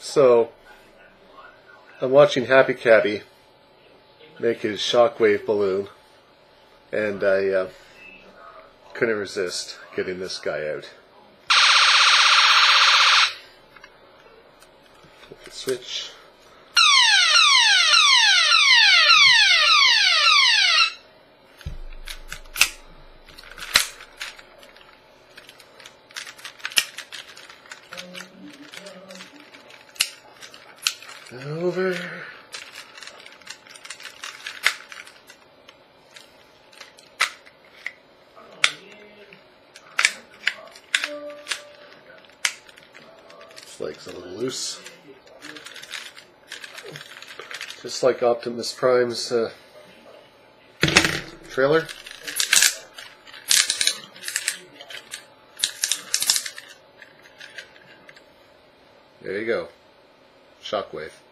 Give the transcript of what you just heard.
So, I'm watching Happy Cabby make his Shockwave balloon, and I couldn't resist getting this guy out. Flip the switch. Over. This leg's a little loose. Just like Optimus Prime's trailer. There you go. Shockwave.